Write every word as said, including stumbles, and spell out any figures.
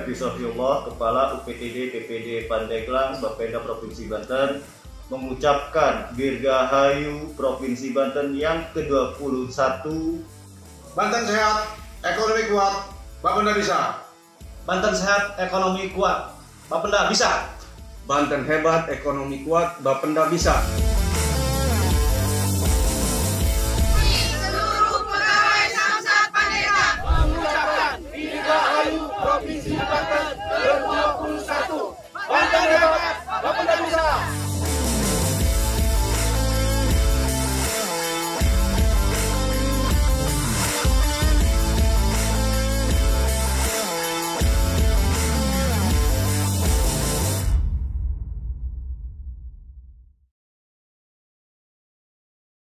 Refdi Sofiullah, Kepala U P T D P P D Pandeglang, Bapenda Provinsi Banten, mengucapkan Dirgahayu Provinsi Banten yang ke dua puluh satu. Banten sehat, ekonomi kuat, Bapenda bisa. Banten sehat, ekonomi kuat, Bapenda bisa. Banten hebat, ekonomi kuat, Bapenda bisa.